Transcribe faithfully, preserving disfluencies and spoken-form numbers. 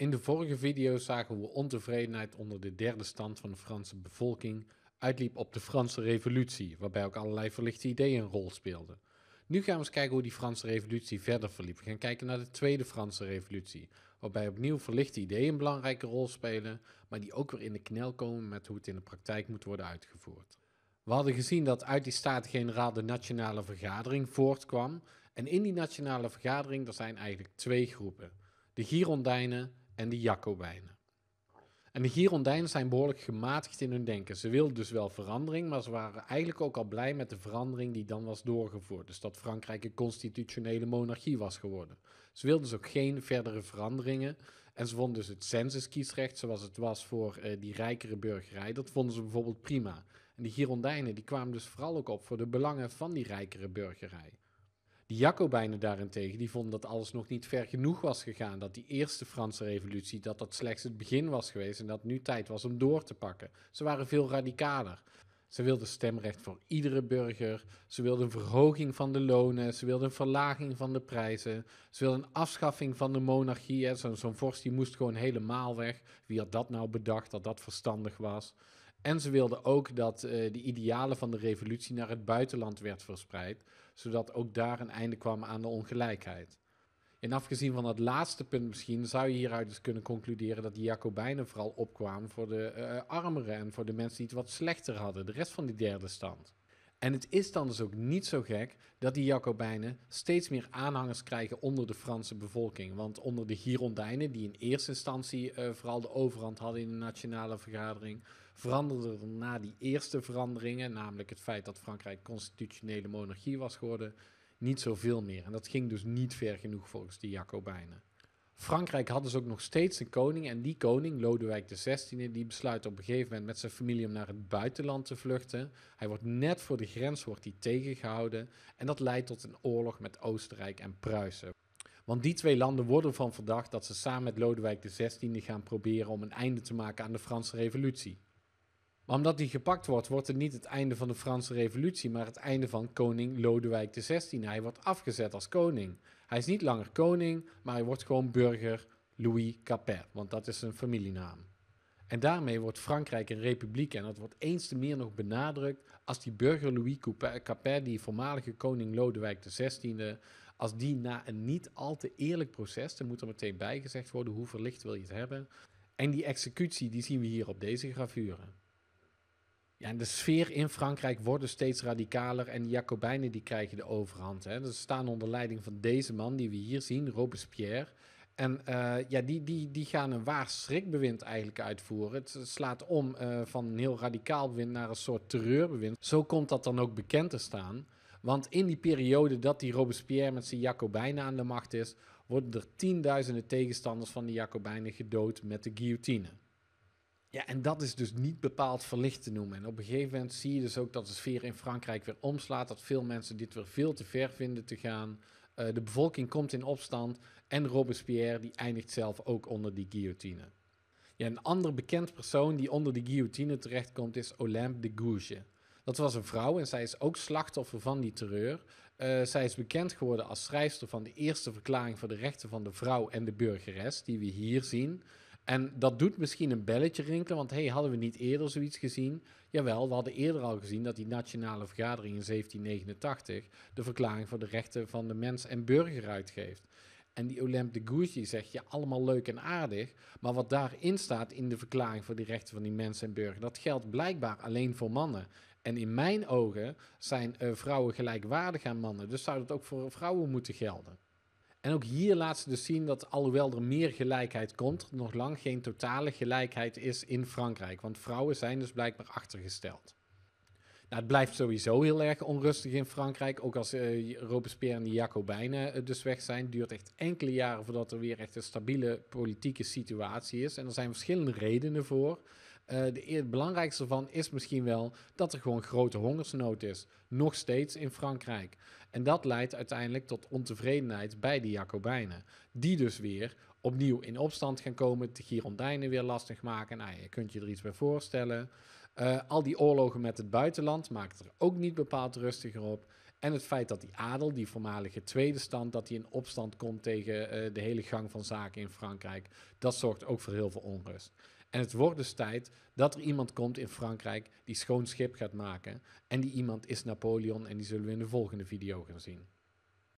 In de vorige video zagen we hoe ontevredenheid onder de derde stand van de Franse bevolking uitliep op de Franse Revolutie, waarbij ook allerlei verlichte ideeën een rol speelden. Nu gaan we eens kijken hoe die Franse Revolutie verder verliep. We gaan kijken naar de Tweede Franse Revolutie, waarbij opnieuw verlichte ideeën een belangrijke rol spelen, maar die ook weer in de knel komen met hoe het in de praktijk moet worden uitgevoerd. We hadden gezien dat uit die Staten-Generaal de Nationale Vergadering voortkwam. En in die Nationale Vergadering er zijn eigenlijk twee groepen. De Girondijnen en de Jacobijnen. En de Girondijnen zijn behoorlijk gematigd in hun denken. Ze wilden dus wel verandering, maar ze waren eigenlijk ook al blij met de verandering die dan was doorgevoerd. Dus dat Frankrijk een constitutionele monarchie was geworden. Ze wilden dus ook geen verdere veranderingen. En ze vonden dus het censuskiesrecht zoals het was voor uh, die rijkere burgerij, dat vonden ze bijvoorbeeld prima. En die Girondijnen die kwamen dus vooral ook op voor de belangen van die rijkere burgerij. Die Jacobijnen daarentegen, die vonden dat alles nog niet ver genoeg was gegaan. Dat die eerste Franse revolutie, dat dat slechts het begin was geweest en dat het nu tijd was om door te pakken. Ze waren veel radicaler. Ze wilden stemrecht voor iedere burger. Ze wilden een verhoging van de lonen. Ze wilden een verlaging van de prijzen. Ze wilden een afschaffing van de monarchie. Zo'n zo'n vorst die moest gewoon helemaal weg. Wie had dat nou bedacht, dat dat verstandig was? En ze wilden ook dat uh, de idealen van de revolutie naar het buitenland werd verspreid, zodat ook daar een einde kwam aan de ongelijkheid. En afgezien van dat laatste punt misschien, zou je hieruit dus kunnen concluderen dat die Jacobijnen vooral opkwamen voor de uh, armeren en voor de mensen die het wat slechter hadden, de rest van die derde stand. En het is dan dus ook niet zo gek dat die Jacobijnen steeds meer aanhangers krijgen onder de Franse bevolking. Want onder de Girondijnen, die in eerste instantie uh, vooral de overhand hadden in de Nationale Vergadering, veranderde er na die eerste veranderingen, namelijk het feit dat Frankrijk constitutionele monarchie was geworden, niet zoveel meer. En dat ging dus niet ver genoeg volgens de Jacobijnen. Frankrijk had dus ook nog steeds een koning en die koning, Lodewijk de zestiende, die besluit op een gegeven moment met zijn familie om naar het buitenland te vluchten. Hij wordt net voor de grens wordt hij tegengehouden en dat leidt tot een oorlog met Oostenrijk en Pruisen. Want die twee landen worden ervan verdacht dat ze samen met Lodewijk de zestiende gaan proberen om een einde te maken aan de Franse Revolutie. Maar omdat hij gepakt wordt, wordt het niet het einde van de Franse Revolutie, maar het einde van koning Lodewijk de zestiende. Hij wordt afgezet als koning. Hij is niet langer koning, maar hij wordt gewoon burger Louis Capet, want dat is zijn familienaam. En daarmee wordt Frankrijk een republiek en dat wordt eens te meer nog benadrukt als die burger Louis Capet, die voormalige koning Lodewijk de zestiende, als die na een niet al te eerlijk proces, er moet er meteen bijgezegd worden hoe verlicht wil je het hebben, en die executie die zien we hier op deze gravure. Ja, en de sfeer in Frankrijk wordt dus steeds radicaler en de Jacobijnen die krijgen de overhand. Hè. Dus ze staan onder leiding van deze man die we hier zien, Robespierre. En uh, ja, die, die, die gaan een waar schrikbewind eigenlijk uitvoeren. Het slaat om uh, van een heel radicaal bewind naar een soort terreurbewind. Zo komt dat dan ook bekend te staan. Want in die periode dat die Robespierre met zijn Jacobijnen aan de macht is, worden er tienduizenden tegenstanders van de Jacobijnen gedood met de guillotine. Ja, en dat is dus niet bepaald verlicht te noemen. En op een gegeven moment zie je dus ook dat de sfeer in Frankrijk weer omslaat, dat veel mensen dit weer veel te ver vinden te gaan. Uh, de bevolking komt in opstand en Robespierre die eindigt zelf ook onder die guillotine. Ja, een ander bekend persoon die onder de guillotine terechtkomt is Olympe de Gouges. Dat was een vrouw en zij is ook slachtoffer van die terreur. Uh, zij is bekend geworden als schrijfster van de eerste verklaring voor de rechten van de vrouw en de burgeres, die we hier zien. En dat doet misschien een belletje rinkelen, want hey, hadden we niet eerder zoiets gezien? Jawel, we hadden eerder al gezien dat die Nationale Vergadering in zeventien negenentachtig de verklaring voor de rechten van de mens en burger uitgeeft. En die Olympe de Gouges zegt, ja, allemaal leuk en aardig, maar wat daarin staat in de verklaring voor de rechten van die mens en burger, dat geldt blijkbaar alleen voor mannen. En in mijn ogen zijn uh, vrouwen gelijkwaardig aan mannen, dus zou dat ook voor vrouwen moeten gelden. En ook hier laat ze dus zien dat alhoewel er meer gelijkheid komt, er nog lang geen totale gelijkheid is in Frankrijk. Want vrouwen zijn dus blijkbaar achtergesteld. Nou, het blijft sowieso heel erg onrustig in Frankrijk. Ook als uh, Robespierre en de Jacobijnen uh, dus weg zijn. Het duurt echt enkele jaren voordat er weer echt een stabiele politieke situatie is. En er zijn verschillende redenen voor. Uh, de e- belangrijkste ervan is misschien wel dat er gewoon grote hongersnood is. Nog steeds in Frankrijk. En dat leidt uiteindelijk tot ontevredenheid bij de Jacobijnen. Die dus weer opnieuw in opstand gaan komen, de Girondijnen weer lastig maken. Nou, je kunt je er iets bij voorstellen. Uh, al die oorlogen met het buitenland maakt er ook niet bepaald rustiger op. En het feit dat die adel, die voormalige tweede stand, dat die in opstand komt tegen uh, de hele gang van zaken in Frankrijk, dat zorgt ook voor heel veel onrust. En het wordt dus tijd dat er iemand komt in Frankrijk die schoon schip gaat maken. En die iemand is Napoleon en die zullen we in de volgende video gaan zien.